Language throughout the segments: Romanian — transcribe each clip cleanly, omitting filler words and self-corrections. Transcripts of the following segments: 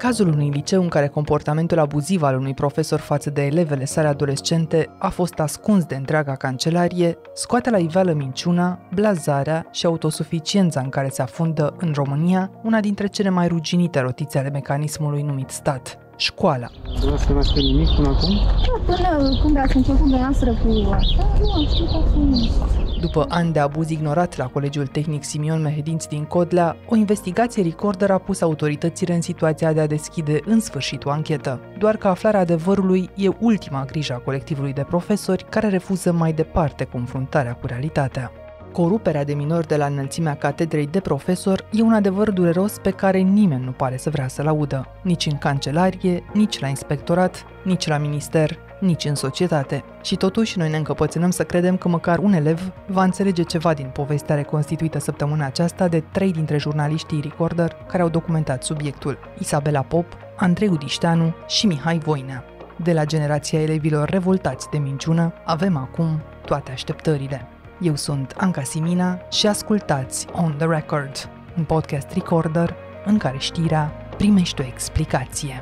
Cazul unui liceu în care comportamentul abuziv al unui profesor față de elevele sale adolescente a fost ascuns de întreaga cancelarie, scoate la iveală minciuna, blazarea și autosuficiența în care se afundă în România una dintre cele mai ruginite rotițe ale mecanismului numit stat, școala. Vreau să n-ați nimic până acum? Până când ați început dumneavoastră cu asta, nu am știut absolut. După ani de abuz ignorat la Colegiul Tehnic Simion Mehedinți din Codlea, o investigație Recorder a pus autoritățile în situația de a deschide în sfârșit o anchetă. Doar că aflarea adevărului e ultima grijă a colectivului de profesori care refuză mai departe confruntarea cu realitatea. Coruperea de minori de la înălțimea catedrei de profesor e un adevăr dureros pe care nimeni nu pare să vrea să-l audă, nici în cancelarie, nici la inspectorat, nici la minister, nici în societate. Și totuși noi ne încăpățânăm să credem că măcar un elev va înțelege ceva din povestea reconstituită săptămâna aceasta de 3 dintre jurnaliștii Recorder care au documentat subiectul: Isabela Pop, Andrei Udișteanu și Mihai Voinea. De la generația elevilor revoltați de minciună, avem acum toate așteptările. Eu sunt Anca Simina și ascultați On The Record, un podcast Recorder în care știrea primește o explicație.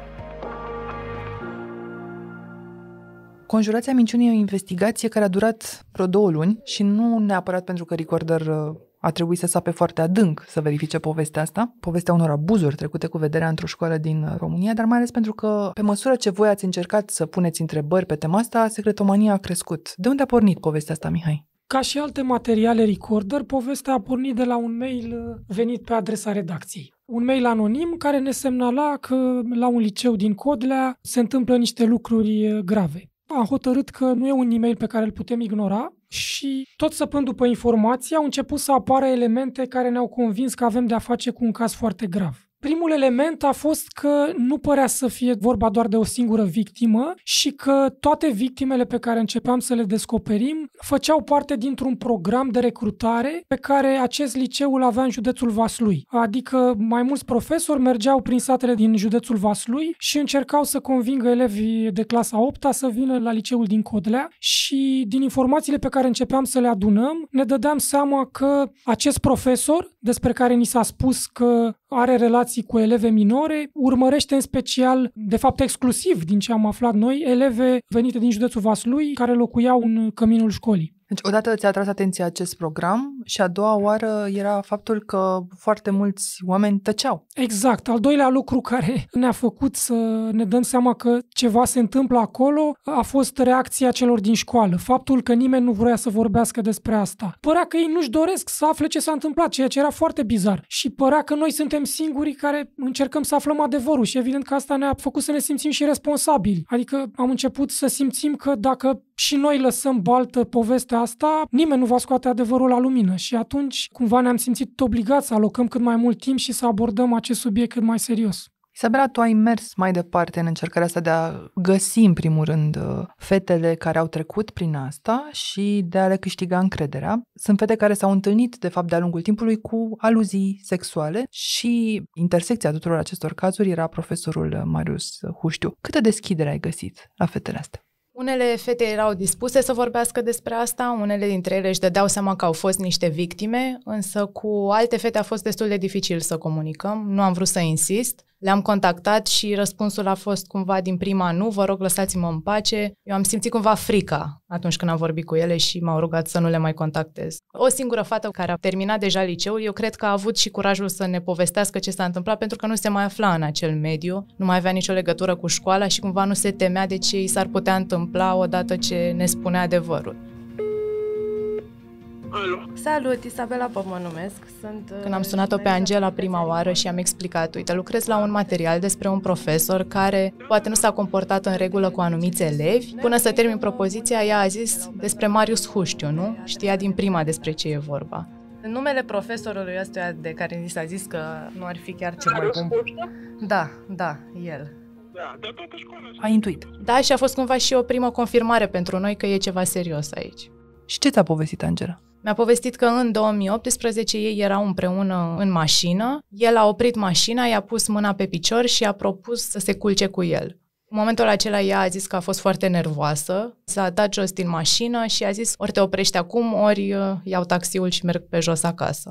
Conjurația minciunii e o investigație care a durat vreo 2 luni și nu neapărat pentru că Recorder a trebuit să sape foarte adânc să verifice povestea asta, povestea unor abuzuri trecute cu vederea într-o școală din România, dar mai ales pentru că, pe măsură ce voi ați încercat să puneți întrebări pe tema asta, secretomania a crescut. De unde a pornit povestea asta, Mihai? Ca și alte materiale Recorder, povestea a pornit de la un mail venit pe adresa redacției. Un mail anonim care ne semnala că la un liceu din Codlea se întâmplă niște lucruri grave. Am hotărât că nu e un e-mail pe care îl putem ignora și tot săpând după informații au început să apară elemente care ne-au convins că avem de-a face cu un caz foarte grav. Primul element a fost că nu părea să fie vorba doar de o singură victimă și că toate victimele pe care începeam să le descoperim făceau parte dintr-un program de recrutare pe care acest liceu îl avea în județul Vaslui. Adică mai mulți profesori mergeau prin satele din județul Vaslui și încercau să convingă elevii de clasa 8-a să vină la liceul din Codlea și din informațiile pe care începeam să le adunăm, ne dădeam seama că acest profesor, despre care ni s-a spus că are relații cu eleve minore, urmărește în special, de fapt exclusiv din ce am aflat noi, eleve venite din județul Vaslui care locuiau în căminul școlii. Deci odată ți-a atras atenția acest program și a doua oară era faptul că foarte mulți oameni tăceau. Exact. Al doilea lucru care ne-a făcut să ne dăm seama că ceva se întâmplă acolo a fost reacția celor din școală. Faptul că nimeni nu vrea să vorbească despre asta. Părea că ei nu-și doresc să afle ce s-a întâmplat, ceea ce era foarte bizar. Și părea că noi suntem singurii care încercăm să aflăm adevărul și evident că asta ne-a făcut să ne simțim și responsabili. Adică am început să simțim că dacă și noi lăsăm baltă povestea asta, nimeni nu va scoate adevărul la lumină și atunci cumva ne-am simțit obligați să alocăm cât mai mult timp și să abordăm acest subiect cât mai serios. Isabela, tu ai mers mai departe în încercarea asta de a găsi, în primul rând, fetele care au trecut prin asta și de a le câștiga încrederea. Sunt fete care s-au întâlnit, de fapt, de-a lungul timpului cu aluzii sexuale și intersecția tuturor acestor cazuri era profesorul Marius Huștiu. Câtă deschidere ai găsit la fetele astea? Unele fete erau dispuse să vorbească despre asta, unele dintre ele își dădeau seama că au fost niște victime, însă cu alte fete a fost destul de dificil să comunicăm, nu am vrut să insist. Le-am contactat și răspunsul a fost cumva din prima: nu, vă rog, lăsați-mă în pace. Eu am simțit cumva frica atunci când am vorbit cu ele și m-au rugat să nu le mai contactez. O singură fată care a terminat deja liceul, eu cred că a avut și curajul să ne povestească ce s-a întâmplat pentru că nu se mai afla în acel mediu, nu mai avea nicio legătură cu școala și cumva nu se temea de ce i s-ar putea întâmpla odată ce ne spunea adevărul. Alo. Salut, Isabela Pop mă numesc. Când am sunat-o pe Angela prima oară și am explicat: uite, lucrez la un material despre un profesor care poate nu s-a comportat în regulă cu anumiți elevi, până să termin propoziția, ea a zis despre Marius Huștiu, nu? Știa din prima despre ce e vorba. Numele profesorului ăstuia de care ni s-a zis că nu ar fi chiar cel mai bun. Da, el. Da, de toată școala. Ai intuit. Da, și a fost cumva și o primă confirmare pentru noi că e ceva serios aici. Și ce ți-a povestit Angela? Mi-a povestit că în 2018 ei erau împreună în mașină, el a oprit mașina, i-a pus mâna pe picior și a propus să se culce cu el. În momentul acela ea a zis că a fost foarte nervoasă, s-a dat jos din mașină și a zis: ori te oprești acum, ori iau taxiul și merg pe jos acasă.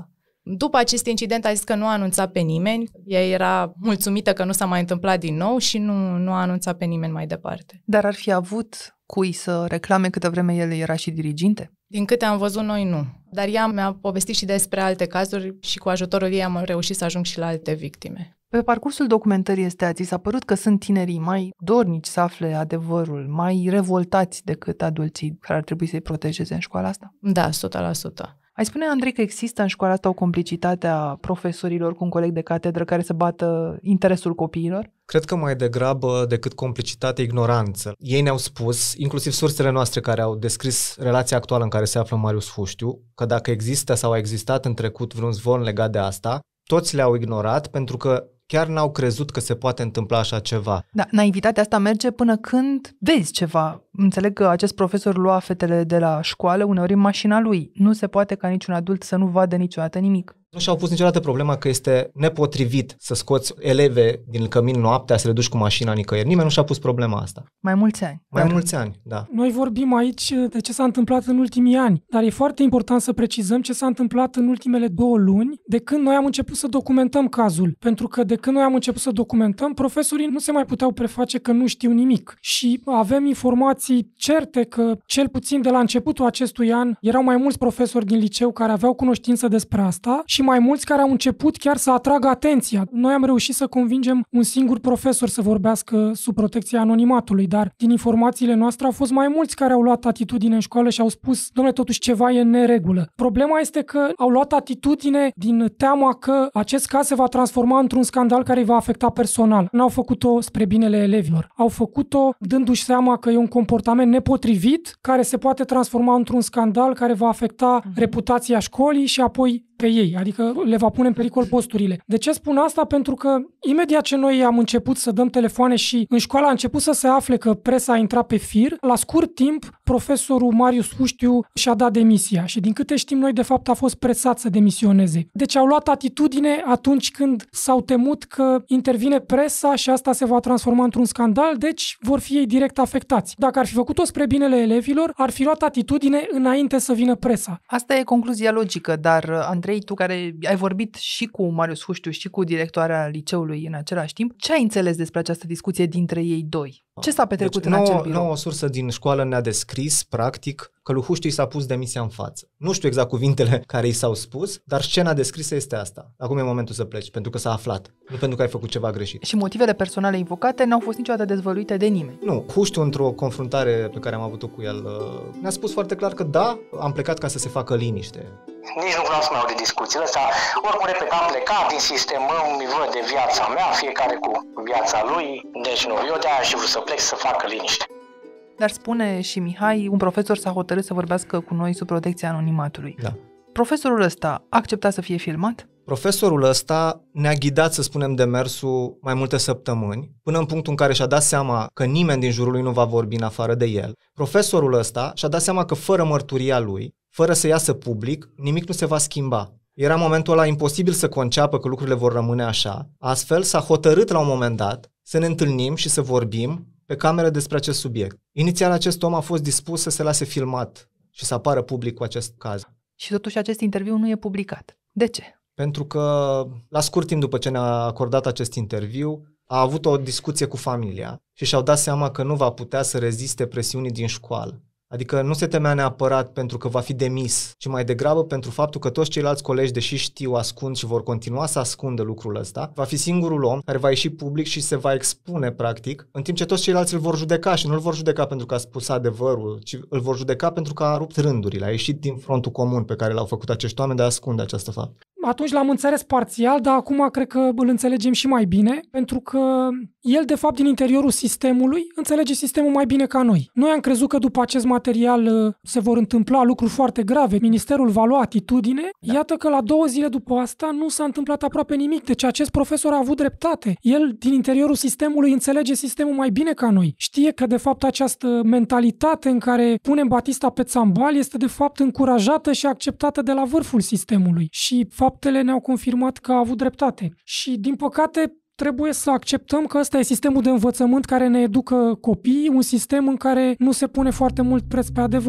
După acest incident a zis că nu a anunțat pe nimeni, ea era mulțumită că nu s-a mai întâmplat din nou și nu a anunțat pe nimeni mai departe. Dar ar fi avut cui să reclame câtă vreme el era și diriginte? Din câte am văzut noi, nu. Dar ea mi-a povestit și despre alte cazuri și cu ajutorul ei am reușit să ajung și la alte victime. Pe parcursul documentării ți s-a părut că sunt tinerii mai dornici să afle adevărul, mai revoltați decât adulții care ar trebui să-i protejeze în școala asta? Da, 100%. Ai spune, Andrei, că există în școala asta o complicitate a profesorilor cu un coleg de catedră care să bată interesul copiilor? Cred că mai degrabă decât complicitate, ignoranță. Ei ne-au spus, inclusiv sursele noastre care au descris relația actuală în care se află Marius Fuștiu, că dacă există sau a existat în trecut vreun zvon legat de asta, toți le-au ignorat pentru că chiar n-au crezut că se poate întâmpla așa ceva. Da, naivitatea asta merge până când vezi ceva. Înțeleg că acest profesor lua fetele de la școală uneori în mașina lui. Nu se poate ca niciun adult să nu vadă niciodată nimic. Nu și-au pus niciodată problema că este nepotrivit să scoți eleve din cămin noaptea, să le duci cu mașina nicăieri. Nimeni nu și-a pus problema asta. Mai mulți ani. Mulți ani, da. Noi vorbim aici de ce s-a întâmplat în ultimii ani, dar e foarte important să precizăm ce s-a întâmplat în ultimele 2 luni de când noi am început să documentăm cazul. Pentru că de când noi am început să documentăm, profesorii nu se mai puteau preface că nu știu nimic. Și avem informații certe că, cel puțin de la începutul acestui an, erau mai mulți profesori din liceu care aveau cunoștință despre asta și mai mulți care au început chiar să atragă atenția. Noi am reușit să convingem un singur profesor să vorbească sub protecția anonimatului, dar din informațiile noastre au fost mai mulți care au luat atitudine în școală și au spus, dom'le, totuși ceva e în neregulă. Problema este că au luat atitudine din teama că acest caz se va transforma într-un scandal care îi va afecta personal. N-au făcut-o spre binele elevilor. Au făcut-o dându-și seama că e un comportament nepotrivit care se poate transforma într-un scandal care va afecta reputația școlii și apoi pe ei, adică le va pune în pericol posturile. De ce spun asta? Pentru că imediat ce noi am început să dăm telefoane și în școală a început să se afle că presa a intrat pe fir, la scurt timp, profesorul Marius Fuștiu și-a dat demisia și din câte știm noi, de fapt, a fost presat să demisioneze. Deci au luat atitudine atunci când s-au temut că intervine presa și asta se va transforma într-un scandal, deci vor fi ei direct afectați. Dacă ar fi făcut-o spre binele elevilor, ar fi luat atitudine înainte să vină presa. Asta e concluzia logică, dar Andrei, tu care ai vorbit și cu Marius Fuștiu și cu directoarea liceului în același timp, ce ai înțeles despre această discuție dintre ei doi? Ce s-a petrecut în acel birou? O sursă din școală ne-a descris, practic, că lui Fuștiu i s-a pus demisia în față. Nu știu exact cuvintele care i s-au spus, dar scena descrisă este asta. Acum e momentul să pleci, pentru că s-a aflat, nu pentru că ai făcut ceva greșit. Și motivele personale invocate n-au fost niciodată dezvăluite de nimeni. Nu, Fuștiu, într-o confruntare pe care am avut-o cu el, ne-a spus foarte clar că da, am plecat ca să se facă liniște. Nici nu vreau să mai aud de discuțiile astea. Oricum, repet, am plecat din sistem, îmi văd de viața mea, fiecare cu viața lui. Deci nu, eu de-aia și vrut să plec să facă liniște. Dar spune și Mihai, un profesor s-a hotărât să vorbească cu noi sub protecția anonimatului. Da. Profesorul ăsta a acceptat să fie filmat? Profesorul ăsta ne-a ghidat, să spunem, demersul mai multe săptămâni, până în punctul în care și-a dat seama că nimeni din jurul lui nu va vorbi în afară de el. Profesorul ăsta și-a dat seama că fără mărturia lui, fără să iasă public, nimic nu se va schimba. Era momentul ăla imposibil să conceapă că lucrurile vor rămâne așa. Astfel s-a hotărât la un moment dat să ne întâlnim și să vorbim pe cameră despre acest subiect. Inițial acest om a fost dispus să se lase filmat și să apară public cu acest caz. Și totuși acest interviu nu e publicat. De ce? Pentru că la scurt timp după ce ne-a acordat acest interviu, a avut o discuție cu familia și și-au dat seama că nu va putea să reziste presiunii din școală. Adică nu se temea neapărat pentru că va fi demis, ci mai degrabă pentru faptul că toți ceilalți colegi, deși știu, ascund și vor continua să ascundă lucrul ăsta, va fi singurul om care va ieși public și se va expune, practic, în timp ce toți ceilalți îl vor judeca și nu îl vor judeca pentru că a spus adevărul, ci îl vor judeca pentru că a rupt rândurile, a ieșit din frontul comun pe care l-au făcut acești oameni de a ascunde această faptă. Atunci l-am înțeles parțial, dar acum cred că îl înțelegem și mai bine, pentru că el, de fapt, din interiorul sistemului, înțelege sistemul mai bine ca noi. Noi am crezut că după acest material se vor întâmpla lucruri foarte grave, ministerul va lua atitudine, iată că la 2 zile după asta nu s-a întâmplat aproape nimic, deci acest profesor a avut dreptate. El, din interiorul sistemului, înțelege sistemul mai bine ca noi. Știe că, de fapt, această mentalitate în care punem Batista pe țambal este, de fapt, încurajată și acceptată de la vârful sistemului. Și faptele ne-au confirmat că a avut dreptate. Și, din păcate, trebuie să acceptăm că ăsta e sistemul de învățământ care ne educă copiii, un sistem în care nu se pune foarte mult preț pe adevăr.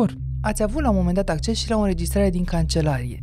Ați avut la un moment dat acces și la o înregistrare din cancelarie.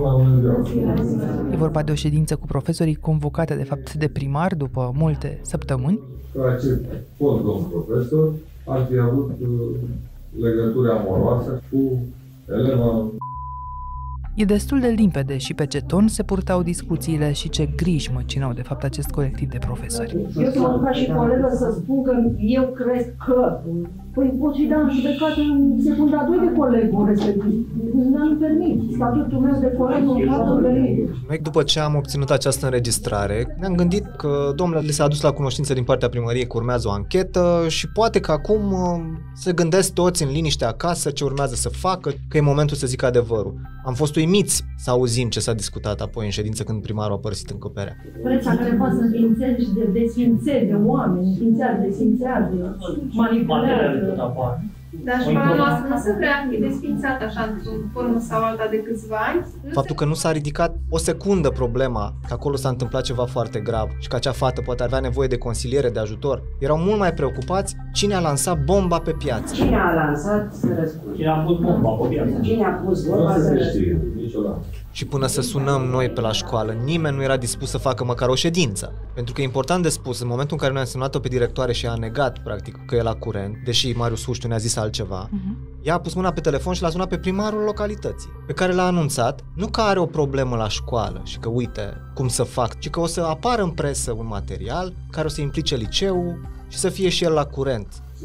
E vorba de o ședință cu profesorii convocată de fapt de primar după multe săptămâni. Acest fost domn profesor ar fi avut legături amoroase cu eleva. E destul de limpede și pe ce ton se purtau discuțiile și ce griji măcinau de fapt acest colectiv de profesori. Eu să mă duc ca și colegă să spun că eu cred că... Păi pot și da în judecată în secunda 2 de colegul respectiv. Nu-mi permit. Statutul meu de coleg nu poate permit. Noi, după ce am obținut această înregistrare, ne-am gândit că domnule li s-a adus la cunoștință din partea primăriei că urmează o anchetă și poate că acum se gândesc toți în liniște acasă ce urmează să facă, că e momentul să zică adevărul. Am fost uimiți să auzim ce s-a discutat apoi în ședință când primarul a părăsit încăperea. Preța care poate să înființezi și de desfințezi de oameni, înființează, desfințează, manipulează. Dar școala noastră nu se vrea fi desfințată așa într-o formă sau alta de câțiva ani. Faptul că nu s-a ridicat o secundă problema că acolo s-a întâmplat ceva foarte grav și că acea fată poate avea nevoie de consiliere, de ajutor, erau mult mai preocupați cine a lansat bomba pe piață. Cine a lansat să răspunde? Cine a pus bomba pe piață? Cine a pus bomba să răspunde? Niciodată. Și până să sunăm noi pe la școală, nimeni nu era dispus să facă măcar o ședință. Pentru că e important de spus, în momentul în care noi am semnat-o pe directoare și a negat, practic, că e la curent, deși Marius Huștiu ne-a zis altceva, ea a pus mâna pe telefon și l-a sunat pe primarul localității, pe care l-a anunțat, nu că are o problemă la școală și că uite cum să fac, ci că o să apară în presă un material care o să implice liceul și să fie și el la curent.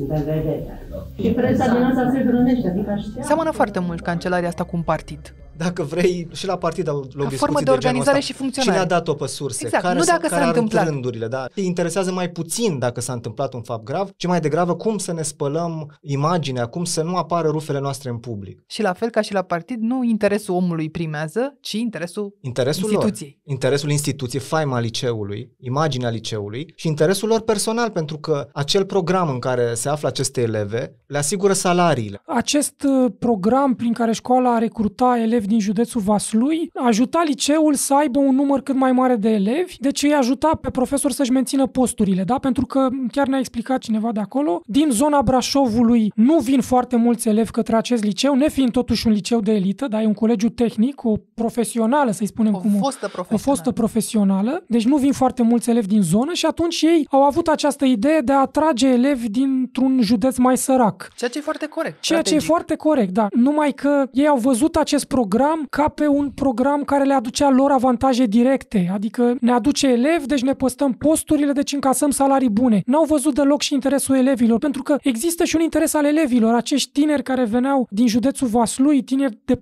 Și presa din asta se hrănește, adică știa. Seamănă foarte mult cancelaria asta cu un partid. Dacă vrei, și la partid au loc discuții formă de organizare și funcționare. Cine a dat-o pe surse? Exact, care nu dacă s-a întâmplat. Rândurile, da? Te interesează mai puțin dacă s-a întâmplat un fapt grav, ci mai degrabă cum să ne spălăm imaginea, cum să nu apară rufele noastre în public. Și la fel ca și la partid, nu interesul omului primează, ci interesul instituției. Lor. Interesul instituției, faima liceului, imaginea liceului și interesul lor personal, pentru că acel program în care se află aceste eleve le asigură salariile. Acest program prin care școala recruta elevi din județul Vaslui ajuta liceul să aibă un număr cât mai mare de elevi, deci îi ajuta pe profesori să-și mențină posturile, da? Pentru că, chiar ne-a explicat cineva de acolo, din zona Brașovului nu vin foarte mulți elevi către acest liceu, nefiind totuși un liceu de elită, da? E un colegiu tehnic, o profesională, să-i spunem o fostă profesională, deci nu vin foarte mulți elevi din zonă și atunci ei au avut această idee de a atrage elevi dintr-un județ mai sărac. Ceea ce e foarte corect. Ceea ce e foarte corect, da. Numai că ei au văzut acest program ca pe un program care le aducea lor avantaje directe, adică ne aduce elevi, deci ne păstăm posturile, deci încasăm salarii bune. N-au văzut deloc și interesul elevilor, pentru că există și un interes al elevilor, acești tineri care veneau din județul Vaslui, tineri de 14-15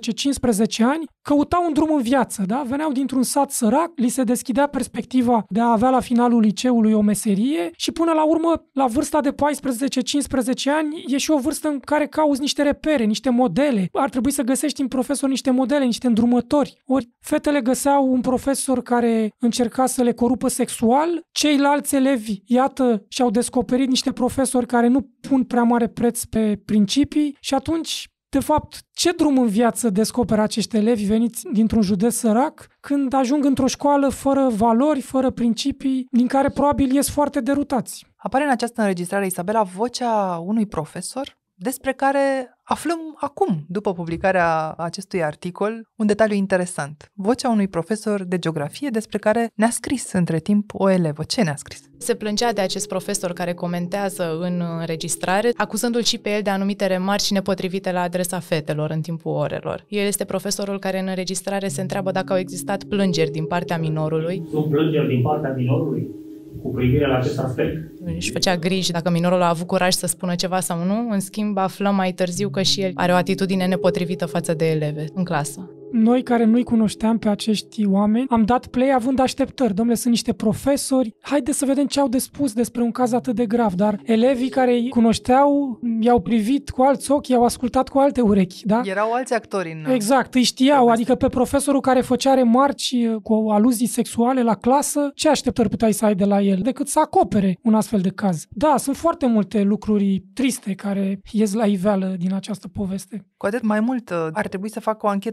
ani, căutau un drum în viață, da? Veneau dintr-un sat sărac, li se deschidea perspectiva de a avea la finalul liceului o meserie și până la urmă, la vârsta de 14-15 ani, e și o vârstă în care cauți niște repere, niște modele. Ar trebui să găsești în profesor niște modele, niște îndrumători. Ori fetele găseau un profesor care încerca să le corupă sexual, ceilalți elevi, iată, și-au descoperit niște profesori care nu pun prea mare preț pe principii și atunci, de fapt, ce drum în viață descoperă acești elevi veniți dintr-un județ sărac când ajung într-o școală fără valori, fără principii, din care probabil ies foarte derutați? Apare în această înregistrare, Isabela, vocea unui profesor despre care aflăm acum, după publicarea acestui articol, un detaliu interesant. Vocea unui profesor de geografie despre care ne-a scris între timp o elevă. Ce ne-a scris? Se plângea de acest profesor care comentează în înregistrare, acuzându-l și pe el de anumite remarci nepotrivite la adresa fetelor în timpul orelor. El este profesorul care în înregistrare se întreabă dacă au existat plângeri din partea minorului. Sunt plângeri din partea minorului cu privire la acest aspect? Își făcea griji dacă minorul a avut curaj să spună ceva sau nu. În schimb, aflăm mai târziu că și el are o atitudine nepotrivită față de eleve în clasă. Noi care nu-i cunoșteam pe acești oameni, am dat play având așteptări. Dom'le, sunt niște profesori, haideți să vedem ce au de spus despre un caz atât de grav. Dar elevii care îi cunoșteau, i-au privit cu alți ochi, i-au ascultat cu alte urechi. Da? Erau alți actori în... Exact, îi știau, adică pe profesorul care făcea remarci cu aluzii sexuale la clasă, ce așteptări puteai să ai de la el? Decât să acopere un astfel de caz. Da, sunt foarte multe lucruri triste care ies la iveală din această poveste. Cu atât mai mult ar trebui să facă o anchetă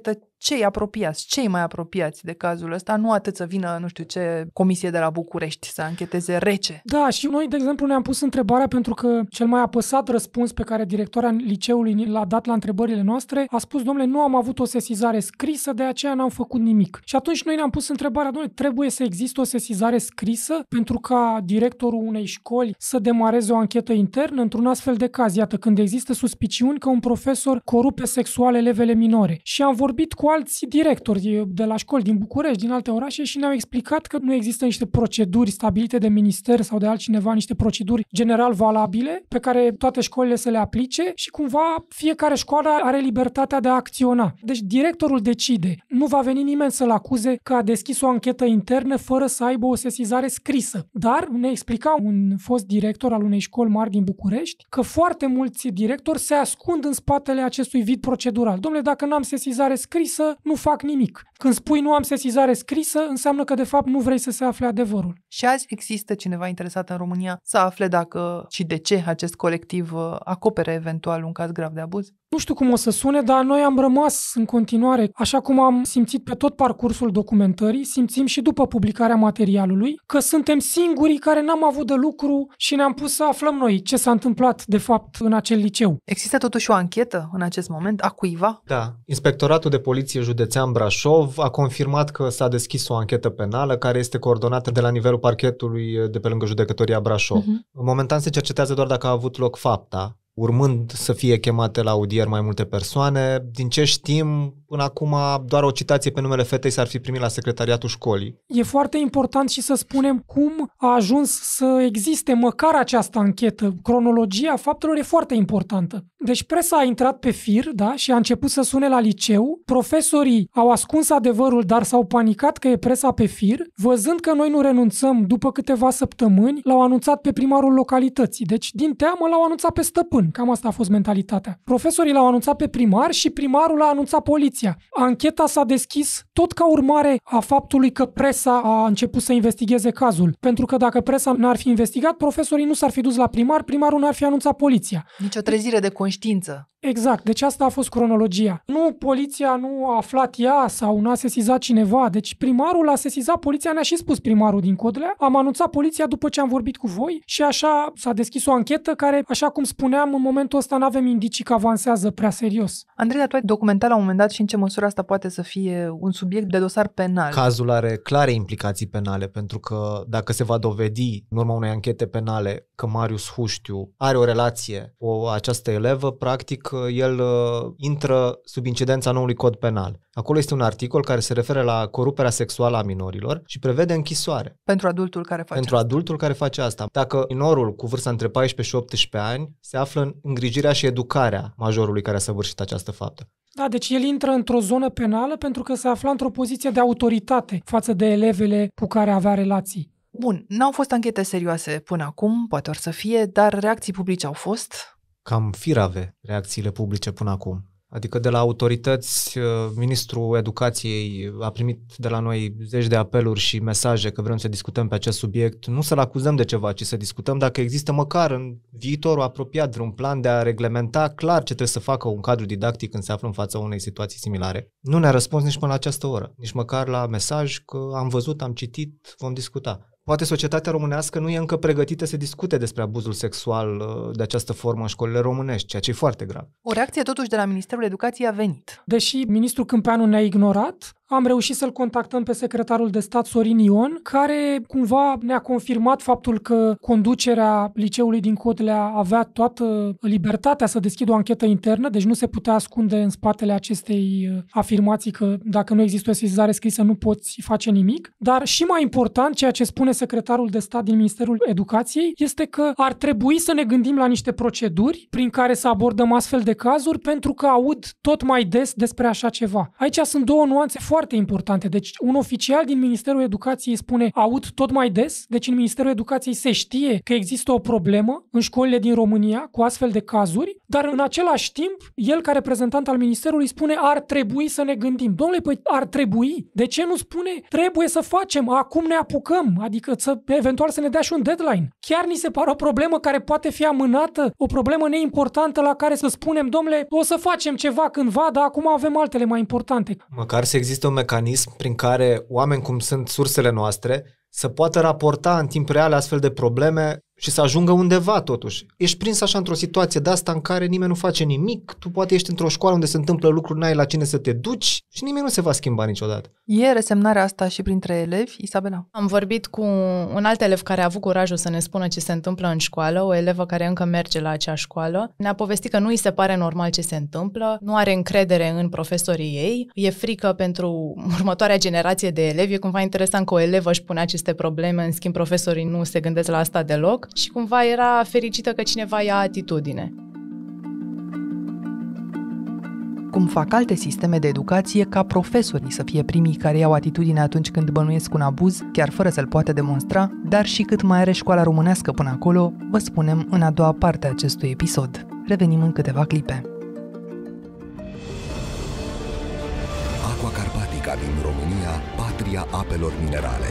cei apropiați, cei mai apropiați de cazul ăsta, nu atât să vină, nu știu ce, comisie de la București să ancheteze rece. Da, și noi, de exemplu, ne-am pus întrebarea pentru că cel mai apăsat răspuns pe care directoarea liceului l-a dat la întrebările noastre a spus, domnule, nu am avut o sesizare scrisă, de aceea n-am făcut nimic. Și atunci noi ne-am pus întrebarea, domnule, trebuie să existe o sesizare scrisă pentru ca directorul unei școli să demareze o anchetă internă într-un astfel de caz. Iată, când există suspiciuni că un profesor corupe sexual elevele minore. Și am vorbit cu alți directori de la școli din București, din alte orașe și ne-au explicat că nu există niște proceduri stabilite de minister sau de altcineva, niște proceduri general valabile pe care toate școlile să le aplice și cumva fiecare școală are libertatea de a acționa. Deci directorul decide. Nu va veni nimeni să-l acuze că a deschis o anchetă internă fără să aibă o sesizare scrisă. Dar ne explica un fost director al unei școli mari din București că foarte mulți directori se ascund în spatele acestui vid procedural. Dom'le, dacă n-am sesizare scrisă, nu fac nimic. Când spui nu am sesizare scrisă, înseamnă că de fapt nu vrei să se afle adevărul. Și azi există cineva interesat în România să afle dacă și de ce acest colectiv acopere eventual un caz grav de abuz? Nu știu cum o să sune, dar noi am rămas în continuare, așa cum am simțit pe tot parcursul documentării, simțim și după publicarea materialului, că suntem singurii care n-am avut de lucru și ne-am pus să aflăm noi ce s-a întâmplat de fapt în acel liceu. Există totuși o anchetă în acest moment a cuiva? Da. Inspectoratul de Poliție Județean Brașov a confirmat că s-a deschis o anchetă penală care este coordonată de la nivelul parchetului de pe lângă Judecătoria Brașov. Momentan se cercetează doar dacă a avut loc fapta, urmând să fie chemate la audier mai multe persoane. Din ce știm, până acum doar o citație pe numele fetei s-ar fi primit la secretariatul școlii. E foarte important și să spunem cum a ajuns să existe măcar această anchetă. Cronologia faptelor e foarte importantă. Deci presa a intrat pe fir, da, și a început să sune la liceu. Profesorii au ascuns adevărul, dar s-au panicat că e presa pe fir. Văzând că noi nu renunțăm, după câteva săptămâni, l-au anunțat pe primarul localității. Deci, din teamă, l-au anunțat pe stăpân. Cam asta a fost mentalitatea. Profesorii l-au anunțat pe primar și primarul a anunțat poliția. Ancheta s-a deschis tot ca urmare a faptului că presa a început să investigheze cazul. Pentru că dacă presa n-ar fi investigat, profesorii nu s-ar fi dus la primar, primarul n-ar fi anunțat poliția. Nici o trezire de conștiință. Exact, deci asta a fost cronologia. Nu, poliția nu a aflat ea sau n-a sesizat cineva, deci primarul a sesizat poliția, ne-a și spus primarul din Codlea, am anunțat poliția după ce am vorbit cu voi și așa s-a deschis o anchetă care, așa cum spuneam, în momentul ăsta n-avem indicii că avansează prea serios. Andrei, dar tu ai documentat la un moment dat și în ce măsură asta poate să fie un subiect de dosar penal. Cazul are clare implicații penale, pentru că dacă se va dovedi în urma unei anchete penale că Marius Huștiu are o relație cu această elevă, practic el intră sub incidența noului cod penal. Acolo este un articol care se referă la coruperea sexuală a minorilor și prevede închisoare. Pentru adultul care face Pentru adultul care face asta. Dacă minorul cu vârsta între 14 și 18 ani se află în îngrijirea și educarea majorului care a săvârșit această faptă. Da, deci el intră într-o zonă penală pentru că se afla într-o poziție de autoritate față de elevele cu care avea relații. Bun, n-au fost anchete serioase până acum, poate or să fie, dar reacții publice au fost? Cam firave reacțiile publice până acum. Adică de la autorități, Ministrul Educației a primit de la noi zeci de apeluri și mesaje că vrem să discutăm pe acest subiect, nu să-l acuzăm de ceva, ci să discutăm dacă există măcar în viitorul apropiat vreun plan de a reglementa clar ce trebuie să facă un cadru didactic când se află în fața unei situații similare. Nu ne-a răspuns nici până la această oră, nici măcar la mesaj că am văzut, am citit, vom discuta. Poate societatea românească nu e încă pregătită să discute despre abuzul sexual de această formă în școlile românești, ceea ce e foarte grav. O reacție totuși de la Ministerul Educației a venit. Deși ministrul Câmpeanu ne-a ignorat, am reușit să-l contactăm pe secretarul de stat Sorin Ion, care cumva ne-a confirmat faptul că conducerea liceului din Codlea avea toată libertatea să deschidă o anchetă internă, deci nu se putea ascunde în spatele acestei afirmații că dacă nu există o sesizare scrisă nu poți face nimic. Dar și mai important, ceea ce spune secretarul de stat din Ministerul Educației, este că ar trebui să ne gândim la niște proceduri prin care să abordăm astfel de cazuri, pentru că aud tot mai des despre așa ceva. Aici sunt două nuanțe foarte foarte importante. Deci un oficial din Ministerul Educației spune aud tot mai des, deci în Ministerul Educației se știe că există o problemă în școlile din România cu astfel de cazuri, dar în același timp, el ca reprezentant al Ministerului spune ar trebui să ne gândim. Domnule, păi ar trebui? De ce nu spune trebuie să facem, acum ne apucăm, adică eventual să ne dea și un deadline? Chiar ni se pare o problemă care poate fi amânată, o problemă neimportantă la care să spunem, domnule, o să facem ceva cândva, dar acum avem altele mai importante. Măcar să existe un mecanism prin care oameni cum sunt sursele noastre să poată raporta în timp real astfel de probleme și să ajungă undeva totuși. Ești prins așa într-o situație de asta în care nimeni nu face nimic, tu poate ești într-o școală unde se întâmplă lucruri, n-ai la cine să te duci și nimeni nu se va schimba niciodată. E resemnarea asta și printre elevi, Isabela? Am vorbit cu un alt elev care a avut curajul să ne spună ce se întâmplă în școală, o elevă care încă merge la acea școală. Ne-a povestit că nu îi se pare normal ce se întâmplă, nu are încredere în profesorii ei, e frică pentru următoarea generație de elevi. E cumva interesant că o elevă își pune aceste probleme, în schimb profesorii nu se gândesc la asta deloc. Și cumva era fericită că cineva ia atitudine. Cum fac alte sisteme de educație ca profesorii să fie primii care iau atitudine atunci când bănuiesc un abuz, chiar fără să-l poată demonstra, dar și cât mai are școala românească până acolo, vă spunem în a doua parte a acestui episod. Revenim în câteva clipe. Aqua Carpatica din România, patria apelor minerale.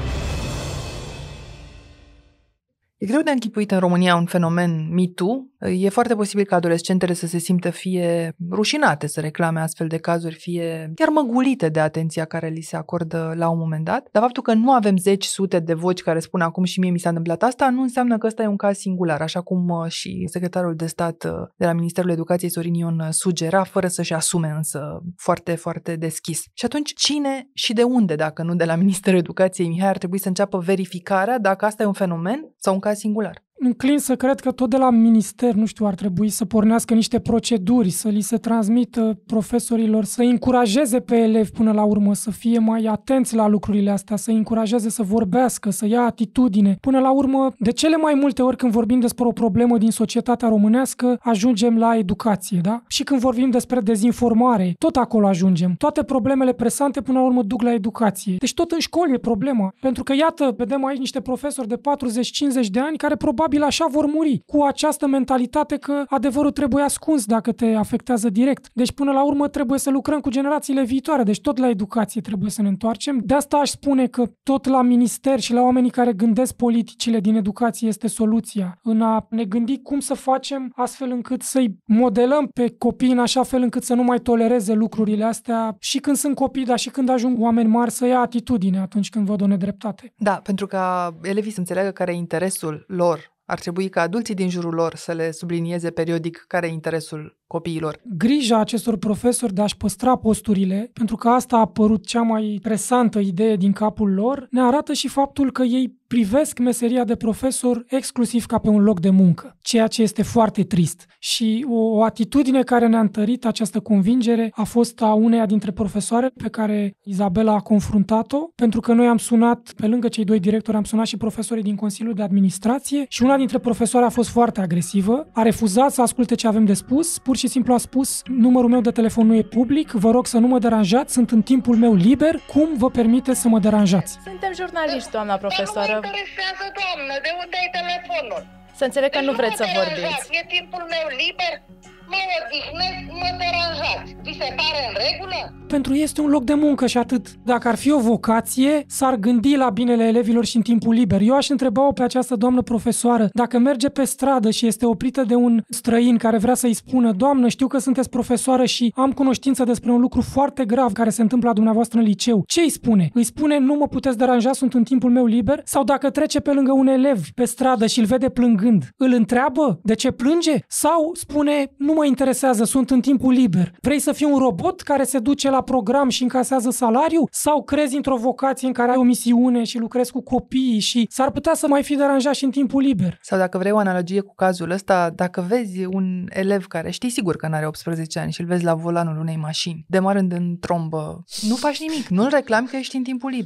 E greu de închipuit în România un fenomen Me Too. E foarte posibil ca adolescentele să se simtă fie rușinate să reclame astfel de cazuri, fie chiar măgulite de atenția care li se acordă la un moment dat. Dar faptul că nu avem zeci, sute de voci care spun acum și mie mi s-a întâmplat asta, nu înseamnă că ăsta e un caz singular, așa cum și secretarul de stat de la Ministerul Educației, Sorin Ion, sugera, fără să-și asume însă foarte, foarte deschis. Și atunci, cine și de unde, dacă nu de la Ministerul Educației, Mihai, ar trebui să înceapă verificarea dacă asta e un fenomen sau un caz singular? Înclin să cred că tot de la minister, nu știu, ar trebui să pornească niște proceduri, să li se transmită profesorilor, să încurajeze pe elevi până la urmă să fie mai atenți la lucrurile astea, să încurajeze să vorbească, să ia atitudine. Până la urmă, de cele mai multe ori când vorbim despre o problemă din societatea românească, ajungem la educație, da? Și când vorbim despre dezinformare, tot acolo ajungem. Toate problemele presante până la urmă duc la educație. Deci tot în școli e problema. Pentru că, iată, vedem aici niște profesori de 40-50 de ani care probabil așa vor muri, cu această mentalitate că adevărul trebuie ascuns dacă te afectează direct. Deci până la urmă trebuie să lucrăm cu generațiile viitoare, deci tot la educație trebuie să ne întoarcem. De asta aș spune că tot la minister și la oamenii care gândesc politicile din educație este soluția. În a ne gândi cum să facem astfel încât să-i modelăm pe copii în așa fel încât să nu mai tolereze lucrurile astea și când sunt copii, dar și când ajung oameni mari să ia atitudine atunci când văd o nedreptate. Da, pentru ca elevii să înțeleagă care e interesul lor, ar trebui ca adulții din jurul lor să le sublinieze periodic care e interesul copiilor. Grija acestor profesori de a-și păstra posturile, pentru că asta a apărut cea mai presantă idee din capul lor, ne arată și faptul că ei privesc meseria de profesor exclusiv ca pe un loc de muncă, ceea ce este foarte trist. Și o atitudine care ne-a întărit această convingere a fost a uneia dintre profesoare pe care Isabela a confruntat-o, pentru că noi am sunat, pe lângă cei doi directori, am sunat și profesorii din Consiliul de Administrație și una dintre profesoare a fost foarte agresivă, a refuzat să asculte ce avem de spus, pur și simplu a spus: numărul meu de telefon nu e public, vă rog să nu mă deranjați, sunt în timpul meu liber, cum vă permiteți să mă deranjați? Suntem jurnaliști, doamna profesoară. Nu mă interesează, doamnă, de unde ai telefonul? Să înțeleg că nu vreți să vorbiți. E timpul meu liber? Mă odihnesc, mă deranjați. Vi se pare în regulă? Pentru ei este un loc de muncă și atât. Dacă ar fi o vocație, s-ar gândi la binele elevilor și în timpul liber. Eu aș întreba-o pe această doamnă profesoară, dacă merge pe stradă și este oprită de un străin care vrea să-i spună: doamnă, știu că sunteți profesoară și am cunoștință despre un lucru foarte grav care se întâmplă la dumneavoastră în liceu. Ce îi spune? Îi spune: nu mă puteți deranja, sunt în timpul meu liber? Sau dacă trece pe lângă un elev pe stradă și îl vede plângând, îl întreabă de ce plânge? Sau spune: nu mă interesează, sunt în timpul liber. Vrei să fii un robot care se duce la program și încasează salariu? Sau crezi într-o vocație în care ai o misiune și lucrezi cu copiii și s-ar putea să mai fi deranjat și în timpul liber? Sau dacă vrei o analogie cu cazul ăsta, dacă vezi un elev care știi sigur că n-are 18 ani și îl vezi la volanul unei mașini, demarând în trombă, nu faci nimic, nu-l reclami că ești în timpul liber.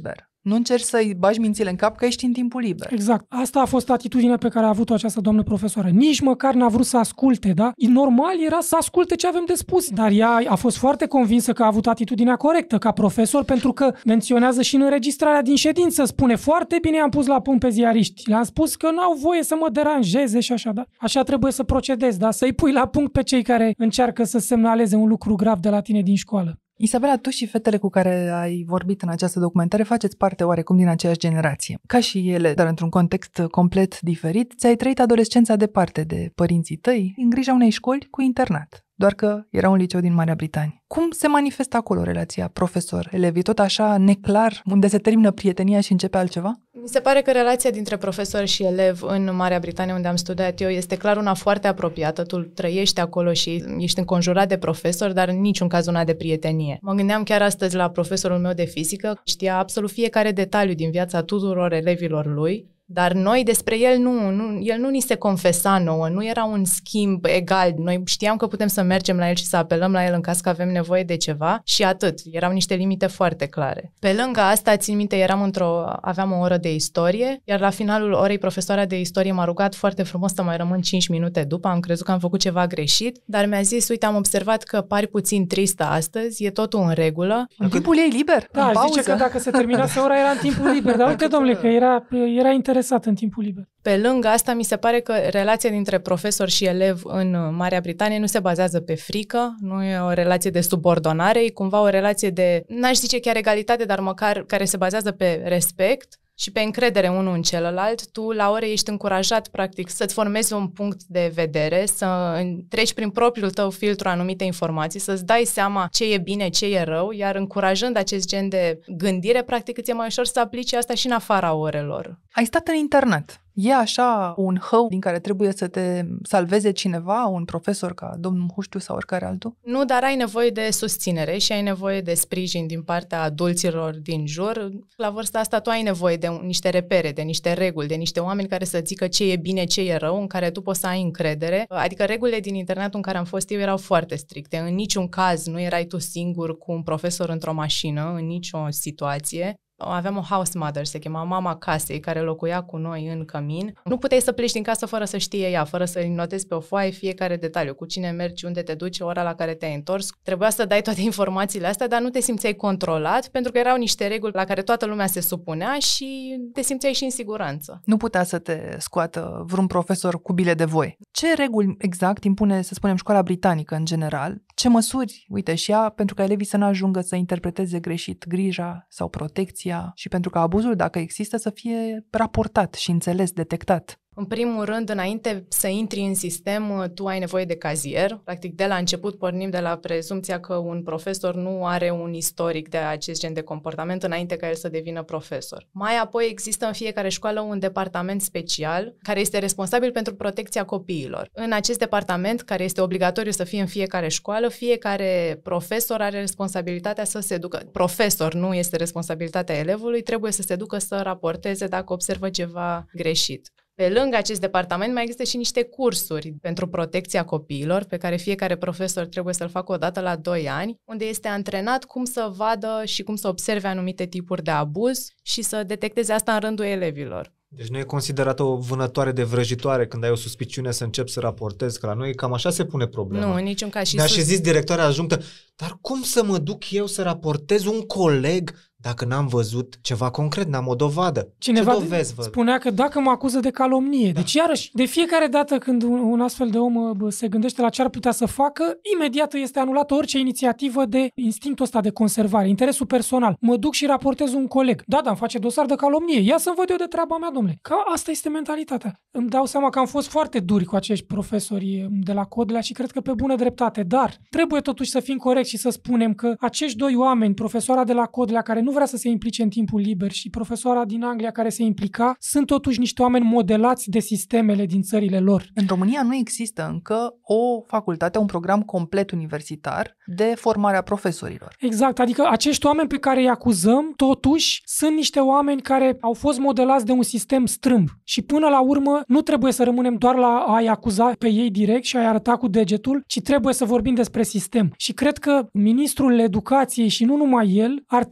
Nu încerci să-i bagi mințile în cap că ești în timpul liber. Exact. Asta a fost atitudinea pe care a avut-o această doamnă profesoară. Nici măcar n-a vrut să asculte, da? Normal era să asculte ce avem de spus. Dar ea a fost foarte convinsă că a avut atitudinea corectă ca profesor, pentru că menționează și în înregistrarea din ședință, spune foarte bine, am pus la punct pe ziariști. Le-am spus că n-au voie să mă deranjeze și așa, da? Așa trebuie să procedezi, da? Să-i pui la punct pe cei care încearcă să semnaleze un lucru grav de la tine din școală. Isabela, tu și fetele cu care ai vorbit în această documentare faceți parte oarecum din aceeași generație. Ca și ele, dar într-un context complet diferit, ți-ai trăit adolescența departe de părinții tăi, în grija unei școli cu internat. Doar că era un liceu din Marea Britanie. Cum se manifestă acolo relația profesor-elevi? Tot așa neclar, unde se termină prietenia și începe altceva? Mi se pare că relația dintre profesor și elev în Marea Britanie, unde am studiat eu, este clar una foarte apropiată. Tu trăiești acolo și ești înconjurat de profesori, dar în niciun caz una de prietenie. Mă gândeam chiar astăzi la profesorul meu de fizică, știa absolut fiecare detaliu din viața tuturor elevilor lui. Dar noi despre el el nu ni se confesa nouă, nu era un schimb egal. Noi știam că putem să mergem la el și să apelăm la el în caz că avem nevoie de ceva și atât. Erau niște limite foarte clare. Pe lângă asta, țin minte, aveam o oră de istorie, iar la finalul orei profesoara de istorie m-a rugat foarte frumos să mai rămân 5 minute după. Am crezut că am făcut ceva greșit, dar mi-a zis, uite, am observat că pari puțin tristă astăzi, e totul în regulă. În timpul ei liber? Da, zice că dacă se terminase ora era în timpul liber, dar uite, domnule, că era interesat în timpul liber. Pe lângă asta, mi se pare că relația dintre profesor și elev în Marea Britanie nu se bazează pe frică, nu e o relație de subordonare, e cumva o relație de, n-aș zice chiar egalitate, dar măcar care se bazează pe respect și pe încredere unul în celălalt. Tu la ore ești încurajat, practic, să-ți formezi un punct de vedere, să treci prin propriul tău filtru anumite informații, să-ți dai seama ce e bine, ce e rău, iar încurajând acest gen de gândire, practic, îți e mai ușor să aplici asta și în afara orelor. Ai stat în internat. E așa un hău din care trebuie să te salveze cineva, un profesor ca domnul Huștiu sau oricare altul? Nu, dar ai nevoie de susținere și ai nevoie de sprijin din partea adulților din jur. La vârsta asta tu ai nevoie de niște repere, de niște reguli, de niște oameni care să zică ce e bine, ce e rău, în care tu poți să ai încredere. Adică regulile din internatul în care am fost eu erau foarte stricte. În niciun caz nu erai tu singur cu un profesor într-o mașină, în nicio situație. Aveam o house mother, se chema mama casei, care locuia cu noi în cămin. Nu puteai să pleci din casă fără să știe ea, fără să-i notezi pe o foaie fiecare detaliu, cu cine mergi, unde te duci, ora la care te-ai întors. Trebuia să dai toate informațiile astea, dar nu te simțeai controlat, pentru că erau niște reguli la care toată lumea se supunea și te simțeai și în siguranță. Nu putea să te scoată vreun profesor cu bile de voie. Ce reguli exact impune, să spunem, școala britanică în general? Ce măsuri, uite, și ea, pentru ca elevii să nu ajungă să interpreteze greșit grija sau protecția și pentru ca abuzul, dacă există, să fie raportat și înțeles, detectat? În primul rând, înainte să intri în sistem, tu ai nevoie de cazier. Practic, de la început pornim de la prezumția că un profesor nu are un istoric de acest gen de comportament înainte ca el să devină profesor. Mai apoi există în fiecare școală un departament special care este responsabil pentru protecția copiilor. În acest departament, care este obligatoriu să fie în fiecare școală, fiecare profesor are responsabilitatea să se ducă. Profesor nu este responsabilitatea elevului, trebuie să se ducă să raporteze dacă observă ceva greșit. Pe lângă acest departament mai există și niște cursuri pentru protecția copiilor, pe care fiecare profesor trebuie să-l facă o dată la 2 ani, unde este antrenat cum să vadă și cum să observe anumite tipuri de abuz și să detecteze asta în rândul elevilor. Deci nu e considerată o vânătoare de vrăjitoare când ai o suspiciune să începi să raportezi, că la noi cam așa se pune problema. Nu, în niciun caz. Și zis directoarea adjunctă, dar cum să mă duc eu să raportez un coleg dacă n-am văzut ceva concret, n-am o dovadă? Cineva ce dovezi văd? Spunea că dacă mă acuză de calomnie. Da. Deci iarăși, de fiecare dată când un astfel de om se gândește la ce ar putea să facă, imediat este anulată orice inițiativă de instinctul ăsta de conservare, interesul personal. Mă duc și raportez un coleg. Da, îmi face dosar de calomnie. Ia să-mi văd eu de treaba mea, domnule. Că asta este mentalitatea. Îmi dau seama că am fost foarte duri cu acești profesori de la Codlea și cred că pe bună dreptate. Dar trebuie totuși să fim corecți și să spunem că acești doi oameni, profesoara de la Codlea care nu vrea să se implice în timpul liber și profesoara din Anglia care se implica, sunt totuși niște oameni modelați de sistemele din țările lor. În România nu există încă o facultate, un program complet universitar de formare a profesorilor. Exact, adică acești oameni pe care îi acuzăm, totuși, sunt niște oameni care au fost modelați de un sistem strâmb și până la urmă nu trebuie să rămânem doar la a-i acuza pe ei direct și a-i arăta cu degetul, ci trebuie să vorbim despre sistem. Și cred că ministrul educației și nu numai el ar trebui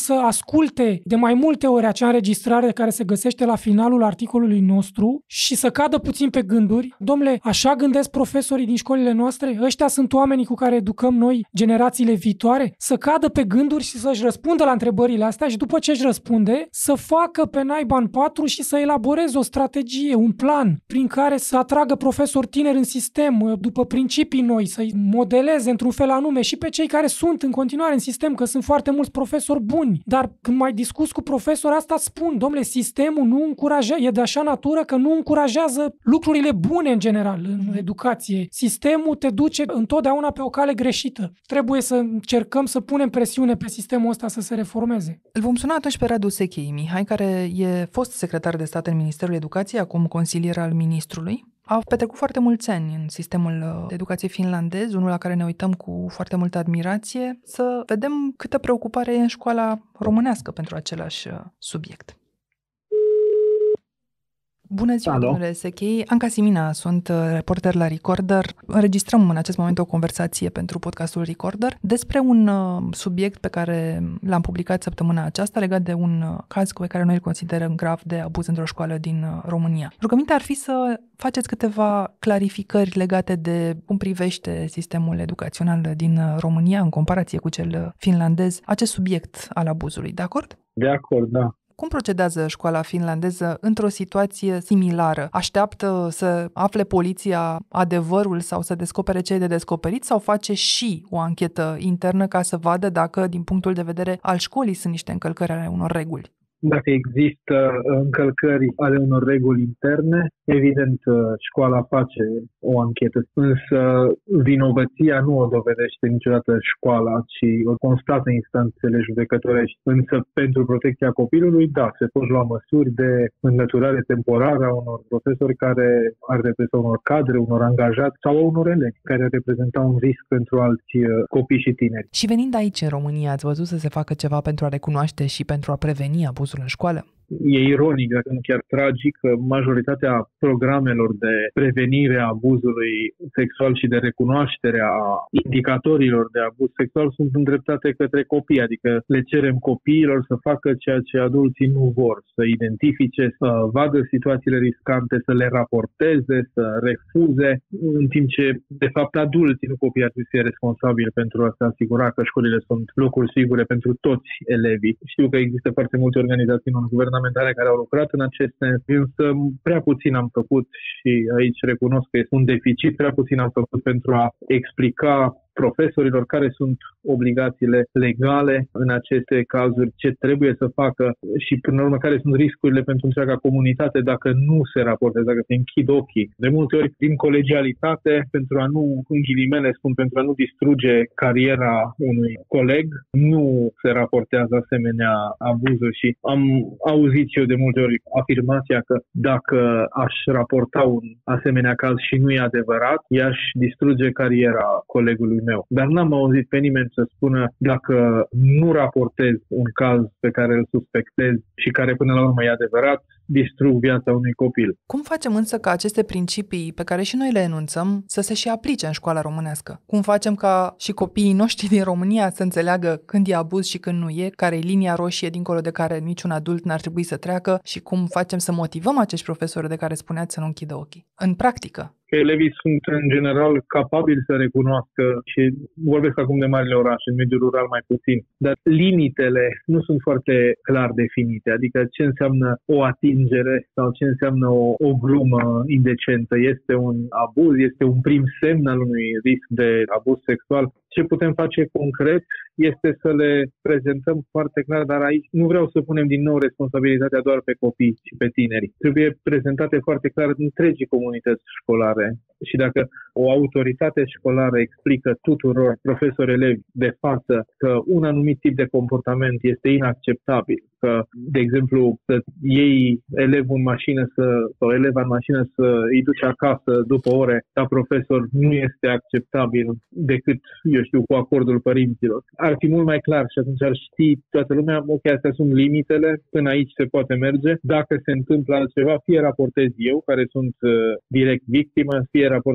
să asculte de mai multe ori acea înregistrare care se găsește la finalul articolului nostru și să cadă puțin pe gânduri. Dom'le, așa gândesc profesorii din școlile noastre? Ăștia sunt oamenii cu care educăm noi generațiile viitoare? Să cadă pe gânduri și să-și răspundă la întrebările astea și după ce își răspunde, să facă pe naiba în patru și să elaboreze o strategie, un plan prin care să atragă profesori tineri în sistem, după principii noi, să-i modeleze într-un fel anume și pe cei care sunt în continuare în sistem, că sunt foarte mulți profesori buni. Dar când mai discuți cu profesori, asta spun, dom'le, sistemul nu încurajează, e de așa natură că nu încurajează lucrurile bune în general în educație. Sistemul te duce întotdeauna pe o cale greșită. Trebuie să încercăm să punem presiune pe sistemul ăsta să se reformeze. Îl vom suna atunci pe Radu Sechei, Mihai, care e fost secretar de stat în Ministerul Educației, acum consilier al ministrului. A petrecut foarte mulți ani în sistemul de educație finlandez, unul la care ne uităm cu foarte multă admirație, să vedem câtă preocupare e în școala românească pentru același subiect. Bună ziua, domnule Sechei. Anca Simina, sunt reporter la Recorder. Înregistrăm în acest moment o conversație pentru podcastul Recorder despre un subiect pe care l-am publicat săptămâna aceasta legat de un caz pe care noi îl considerăm grav de abuz într-o școală din România. Rugămintea ar fi să faceți câteva clarificări legate de cum privește sistemul educațional din România în comparație cu cel finlandez acest subiect al abuzului. De acord? De acord, da. Cum procedează școala finlandeză într-o situație similară? Așteaptă să afle poliția adevărul sau să descopere ce e de descoperit sau face și o anchetă internă ca să vadă dacă, din punctul de vedere al școlii, sunt niște încălcări ale unor reguli? Dacă există încălcări ale unor reguli interne, evident școala face o anchetă, însă vinovăția nu o dovedește niciodată școala, ci o constată instanțele judecătorești. Însă pentru protecția copilului, da, se pot lua măsuri de înlăturare temporară a unor profesori care ar reprezenta unor cadre, unor angajați sau a unor elevi care ar reprezenta un risc pentru alți copii și tineri. Și venind aici în România, ați văzut să se facă ceva pentru a recunoaște și pentru a preveni abuzul în școală? E ironic, dacă nu chiar tragic, că majoritatea programelor de prevenire a abuzului sexual și de recunoaștere a indicatorilor de abuz sexual sunt îndreptate către copii, adică le cerem copiilor să facă ceea ce adulții nu vor, să identifice, să vadă situațiile riscante, să le raporteze, să refuze, în timp ce, de fapt, adulții, nu copiii, ar trebui să fie responsabili pentru a se asigura că școlile sunt locuri sigure pentru toți elevii. Știu că există foarte multe organizații non-guvernamentale care au lucrat în acest sens, însă prea puțin am făcut și aici recunosc că este un deficit, prea puțin am făcut pentru a explica profesorilor care sunt obligațiile legale în aceste cazuri, ce trebuie să facă și, până la urmă, care sunt riscurile pentru întreaga comunitate dacă nu se raportează, dacă se închid ochii. De multe ori, din colegialitate, pentru a nu, în ghilimele spun, pentru a nu distruge cariera unui coleg, nu se raportează asemenea abuzuri și am auzit și eu de multe ori afirmația că dacă aș raporta un asemenea caz și nu e adevărat, i-aș distruge cariera colegului meu. Dar n-am auzit pe nimeni să spună dacă nu raportez un caz pe care îl suspectez și care până la urmă e adevărat, distrug viața unui copil. Cum facem însă ca aceste principii pe care și noi le enunțăm să se și aplice în școala românească? Cum facem ca și copiii noștri din România să înțeleagă când e abuz și când nu e, care e linia roșie dincolo de care niciun adult n-ar trebui să treacă și cum facem să motivăm acești profesori de care spuneați să nu închidă ochii? În practică. Elevii sunt în general capabili să recunoască și vorbesc acum de marile orașe, în mediul rural mai puțin, dar limitele nu sunt foarte clar definite, adică ce înseamnă o atingere sau ce înseamnă o glumă indecentă. Este un abuz, este un prim semn al unui risc de abuz sexual. Ce putem face concret este să le prezentăm foarte clar, dar aici nu vreau să punem din nou responsabilitatea doar pe copii și pe tineri. Trebuie prezentate foarte clar întregii comunități școlare. Și dacă o autoritate școlară explică tuturor profesori elevi de față că un anumit tip de comportament este inacceptabil, că, de exemplu, să iei elevul în mașină sau eleva în mașină să îi duci acasă după ore ca profesor nu este acceptabil decât, eu știu, cu acordul părinților. Ar fi mult mai clar și atunci ar ști toată lumea, ok, astea sunt limitele, până aici se poate merge. Dacă se întâmplă altceva, fie raportez eu, care sunt direct victimă, fie raportez eu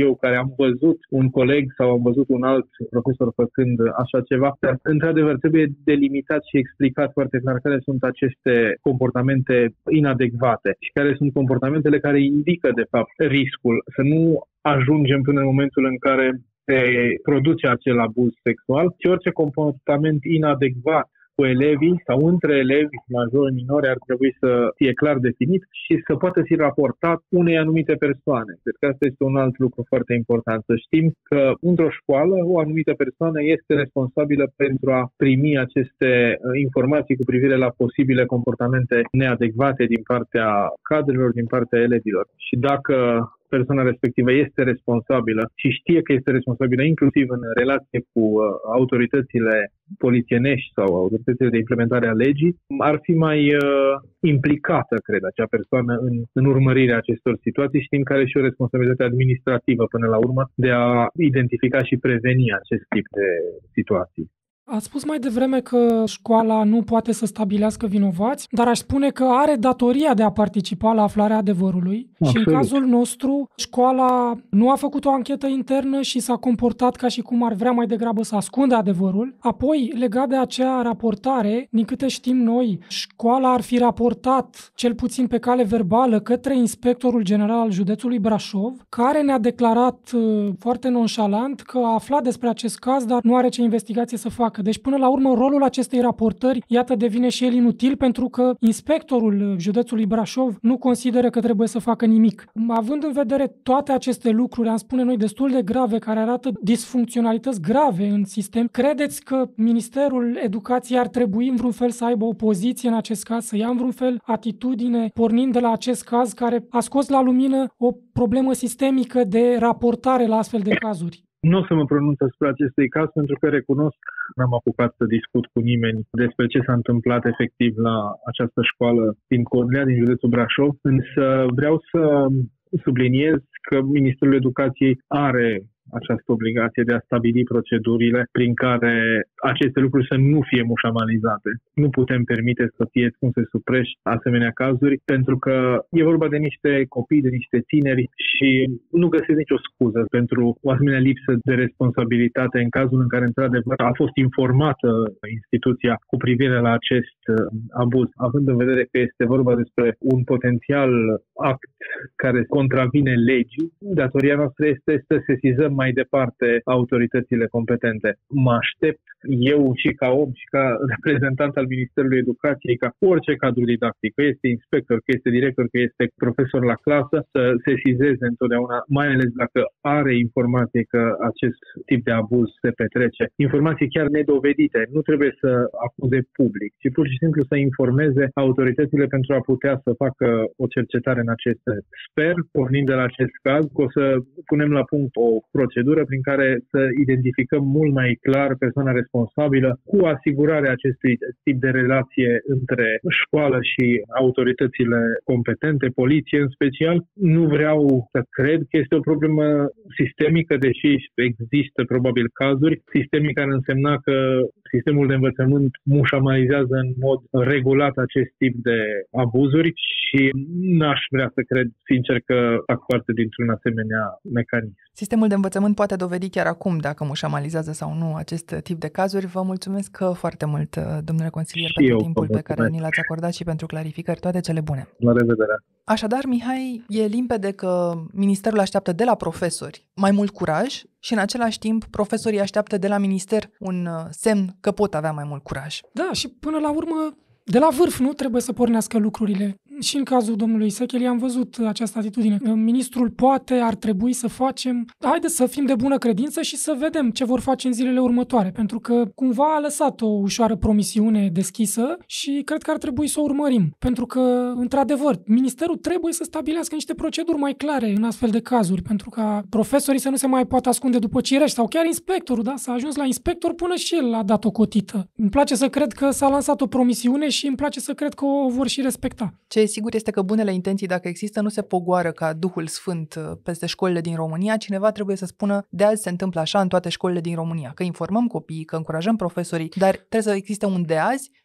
eu care am văzut un coleg sau am văzut un alt profesor făcând așa ceva, dar într-adevăr trebuie delimitat și explicat foarte clar care sunt aceste comportamente inadecvate și care sunt comportamentele care indică de fapt riscul. Să nu ajungem până în momentul în care se produce acel abuz sexual, ci orice comportament inadecvat cu elevii sau între elevi majori, minori ar trebui să fie clar definit și să poată fi raportat unei anumite persoane. Cred că asta este un alt lucru foarte important. Să știm că într-o școală o anumită persoană este responsabilă pentru a primi aceste informații cu privire la posibile comportamente neadecvate din partea cadrelor, din partea elevilor. Și dacă persoana respectivă este responsabilă și știe că este responsabilă inclusiv în relație cu autoritățile polițienești sau autoritățile de implementare a legii, ar fi mai implicată, cred, acea persoană în urmărirea acestor situații, știind că are și o responsabilitate administrativă până la urmă de a identifica și preveni acest tip de situații. Ați spus mai devreme că școala nu poate să stabilească vinovați, dar aș spune că are datoria de a participa la aflarea adevărului. Absolut. Și în cazul nostru, școala nu a făcut o anchetă internă și s-a comportat ca și cum ar vrea mai degrabă să ascundă adevărul. Apoi, legat de acea raportare, din câte știm noi, școala ar fi raportat, cel puțin pe cale verbală, către inspectorul general al județului Brașov, care ne-a declarat foarte nonșalant că a aflat despre acest caz, dar nu are ce investigație să facă. Deci, până la urmă, rolul acestei raportări, iată, devine și el inutil pentru că inspectorul județului Brașov nu consideră că trebuie să facă nimic. Având în vedere toate aceste lucruri, am spune noi, destul de grave, care arată disfuncționalități grave în sistem, credeți că Ministerul Educației ar trebui în vreun fel să aibă o poziție în acest caz, să ia în vreun fel atitudine, pornind de la acest caz care a scos la lumină o problemă sistemică de raportare la astfel de cazuri? Nu o să mă pronunț asupra acestui caz pentru că recunosc că n-am apucat să discut cu nimeni despre ce s-a întâmplat efectiv la această școală din Codlea, din județul Brașov, însă vreau să subliniez că Ministerul Educației are această obligație de a stabili procedurile prin care aceste lucruri să nu fie mușamalizate. Nu putem permite să fie expuse sub preș asemenea cazuri, pentru că e vorba de niște copii, de niște tineri și nu găsesc nicio scuză pentru o asemenea lipsă de responsabilitate în cazul în care, într-adevăr, a fost informată instituția cu privire la acest abuz, având în vedere că este vorba despre un potențial act care contravine legii. Datoria noastră este să sesizăm mai departe autoritățile competente. Mă aștept eu și ca om și ca reprezentant al Ministerului Educației, ca orice cadru didactic, că este inspector, că este director, că este profesor la clasă, să sesizeze întotdeauna, mai ales dacă are informație că acest tip de abuz se petrece. Informații chiar nedovedite. Nu trebuie să acuze public, ci pur și simplu să informeze autoritățile pentru a putea să facă o cercetare în acest sens. Sper, pornind de la acest caz, că o să punem la punct o procedură prin care să identificăm mult mai clar persoana responsabilă cu asigurarea acestui tip de relație între școală și autoritățile competente, poliție în special. Nu vreau să cred că este o problemă sistemică, deși există probabil cazuri. Sistemică ar însemna că sistemul de învățământ mușamalizează în mod regulat acest tip de abuzuri și n-aș vrea să cred, sincer, că fac parte dintr-un asemenea mecanism. Sistemul de învățământ poate dovedi chiar acum dacă mușamalizează sau nu acest tip de cazuri. Vă mulțumesc foarte mult, domnule consilier, pentru timpul pe care ni l-ați acordat și pentru clarificări. Toate cele bune! La revedere! Așadar, Mihai, e limpede că Ministerul așteaptă de la profesori mai mult curaj și în același timp profesorii așteaptă de la minister un semn că pot avea mai mult curaj. Da, și până la urmă, de la vârf, nu trebuie să pornească lucrurile. Și în cazul domnului Secheli am văzut această atitudine. Ministrul poate, ar trebui să facem. Haideți să fim de bună credință și să vedem ce vor face în zilele următoare, pentru că cumva a lăsat o ușoară promisiune deschisă și cred că ar trebui să o urmărim. Pentru că, într-adevăr, ministerul trebuie să stabilească niște proceduri mai clare în astfel de cazuri, pentru ca profesorii să nu se mai poată ascunde după cireși sau chiar inspectorul, da? S-a ajuns la inspector până și el a dat o cotită. Îmi place să cred că s-a lansat o promisiune și îmi place să cred că o vor și respecta. Ce e sigur este că bunele intenții, dacă există, nu se pogoară ca Duhul Sfânt peste școlile din România. Cineva trebuie să spună de azi se întâmplă așa în toate școlile din România, că informăm copiii, că încurajăm profesorii, dar trebuie să existe un de azi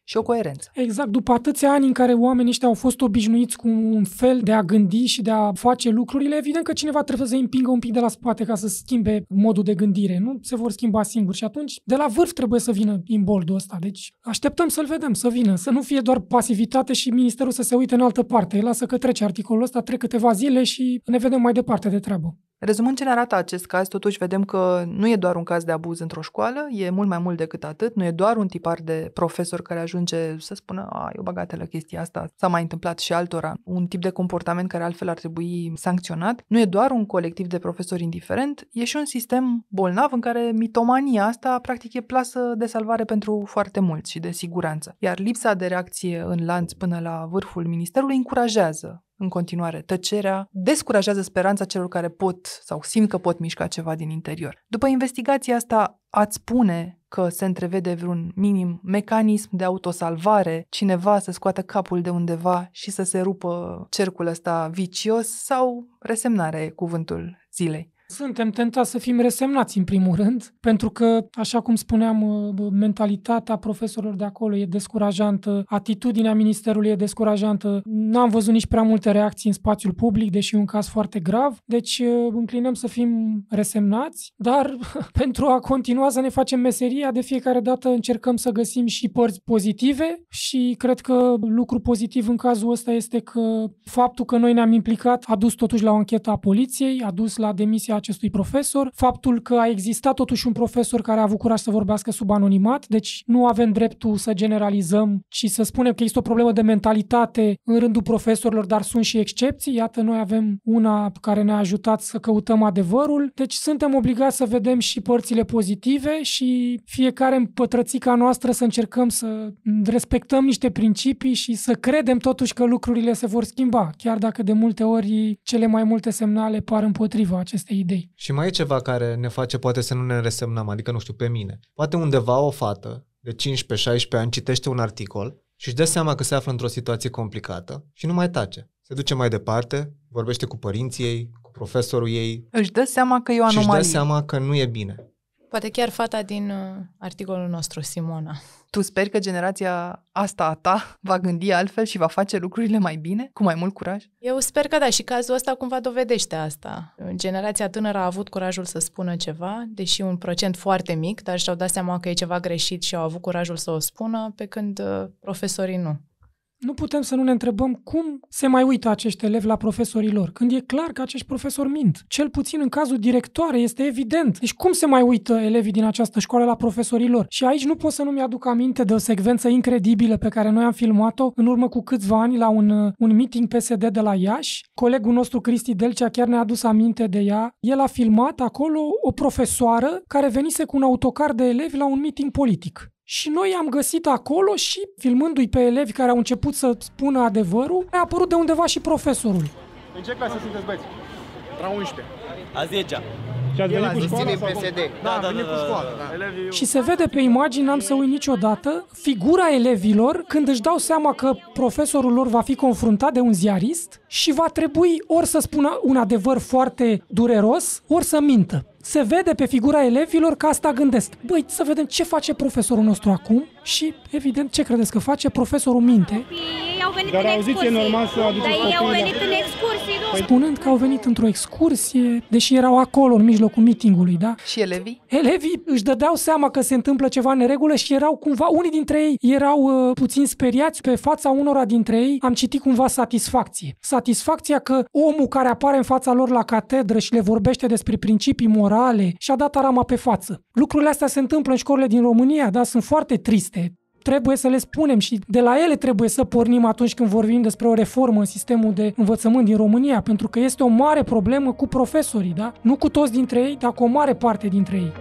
și o coerență. Exact, după atâția ani în care oamenii ăștia au fost obișnuiți cu un fel de a gândi și de a face lucrurile, evident că cineva trebuie să îi împingă un pic de la spate ca să schimbe modul de gândire. Nu se vor schimba singuri și atunci de la vârf trebuie să vină imboldul ăsta. Deci așteptăm să-l vedem, să vină, să nu fie doar pasivitate și ministerul să se uite în altă parte. Lasă că trece articolul ăsta, trec câteva zile și ne vedem mai departe de treabă. Rezumând ce ne arată acest caz, totuși vedem că nu e doar un caz de abuz într-o școală, e mult mai mult decât atât, nu e doar un tipar de profesor care ajunge să spună e o bagatelă chestia asta, s-a mai întâmplat și altora, un tip de comportament care altfel ar trebui sancționat, nu e doar un colectiv de profesori indiferent, e și un sistem bolnav în care mitomania asta practic e plasă de salvare pentru foarte mulți și de siguranță, iar lipsa de reacție în lanț până la vârful ministerului încurajează în continuare tăcerea, descurajează speranța celor care pot sau simt că pot mișca ceva din interior. După investigația asta, ați spune că se întrevede vreun minim mecanism de autosalvare, cineva să scoată capul de undeva și să se rupă cercul ăsta vicios, sau resemnare e cuvântul zilei? Suntem tentați să fim resemnați în primul rând, pentru că, așa cum spuneam, mentalitatea profesorilor de acolo e descurajantă, atitudinea ministerului e descurajantă, n-am văzut nici prea multe reacții în spațiul public, deși e un caz foarte grav, deci înclinăm să fim resemnați, dar pentru a continua să ne facem meseria, de fiecare dată încercăm să găsim și părți pozitive și cred că lucru pozitiv în cazul ăsta este că faptul că noi ne-am implicat a dus totuși la o anchetă a poliției, a dus la demisia acestui profesor, faptul că a existat totuși un profesor care a avut curaj să vorbească sub anonimat, deci nu avem dreptul să generalizăm, ci să spunem că există o problemă de mentalitate în rândul profesorilor, dar sunt și excepții. Iată, noi avem una care ne-a ajutat să căutăm adevărul, deci suntem obligați să vedem și părțile pozitive și fiecare în pătrățica noastră să încercăm să respectăm niște principii și să credem totuși că lucrurile se vor schimba, chiar dacă de multe ori cele mai multe semnale par împotriva acestei idei. Și mai e ceva care ne face poate să nu ne resemnăm, adică nu știu, pe mine. Poate undeva o fată de 15-16 ani citește un articol și își dă seama că se află într-o situație complicată și nu mai tace. Se duce mai departe, vorbește cu părinții ei, cu profesorul ei. Își dă seama că e o anomalie. Și își dă seama că nu e bine. Poate chiar fata din articolul nostru, Simona. Tu speri că generația asta a ta va gândi altfel și va face lucrurile mai bine, cu mai mult curaj? Eu sper că da, și cazul ăsta cumva dovedește asta. Generația tânără a avut curajul să spună ceva, deși un procent foarte mic, dar și-au dat seama că e ceva greșit și au avut curajul să o spună, pe când profesorii nu. Nu putem să nu ne întrebăm cum se mai uită acești elevi la profesorii lor, când e clar că acești profesori mint. Cel puțin în cazul directoare este evident. Deci cum se mai uită elevii din această școală la profesorii lor? Și aici nu pot să nu mi-aduc aminte de o secvență incredibilă pe care noi am filmat-o în urmă cu câțiva ani la un meeting PSD de la Iași. Colegul nostru Cristi Delcea chiar ne-a adus aminte de ea. El a filmat acolo o profesoară care venise cu un autocar de elevi la un meeting politic. Și noi am găsit acolo și, filmându-i pe elevi care au început să spună adevărul, a apărut de undeva și profesorul. În ce clasă sunteți, băieți? La 11. A 10-a. Și ați venit cu școala? PSD. Da, venit cu școala. Și se vede pe imagini, n-am să uit niciodată, figura elevilor când își dau seama că profesorul lor va fi confruntat de un ziarist și va trebui ori să spună un adevăr foarte dureros, ori să mintă. Se vede pe figura elevilor că asta gândesc. Băi, să vedem ce face profesorul nostru acum și, evident, ce credeți că face? Profesorul minte. Ei au venit Dar în auziți, excursii. e normal să aduceți Dar ei au copiii venit în excursii, nu? Spunând că au venit într-o excursie, deși erau acolo, în mijlocul meetingului, da? Și elevii? Elevii își dădeau seama că se întâmplă ceva în neregulă și erau cumva, unii dintre ei erau puțin speriați. Pe fața unora dintre ei am citit cumva satisfacție. Satisfacția că omul care apare în fața lor la catedră și le vorbește despre principii morale și-a dat arama pe față. Lucrurile astea se întâmplă în școlile din România, da? Sunt foarte triste. Trebuie să le spunem și de la ele trebuie să pornim atunci când vorbim despre o reformă în sistemul de învățământ din România, pentru că este o mare problemă cu profesorii, da? Nu cu toți dintre ei, dar cu o mare parte dintre ei.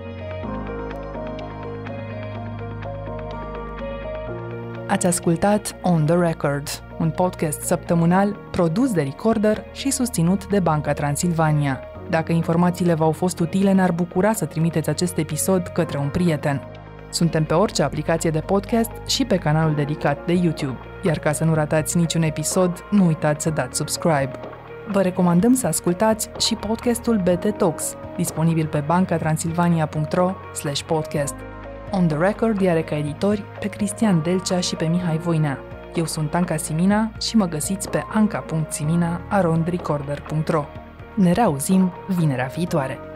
Ați ascultat On The Record, un podcast săptămânal produs de Recorder și susținut de Banca Transilvania. Dacă informațiile v-au fost utile, ne-ar bucura să trimiteți acest episod către un prieten. Suntem pe orice aplicație de podcast și pe canalul dedicat de YouTube. Iar ca să nu ratați niciun episod, nu uitați să dați subscribe. Vă recomandăm să ascultați și podcastul BT Talks, disponibil pe bancatransilvania.ro/podcast. On the Record are ca editori pe Cristian Delcea și pe Mihai Voinea. Eu sunt Anca Simina și mă găsiți pe anca.simina@recorder.ro. Ne reauzim vinerea viitoare!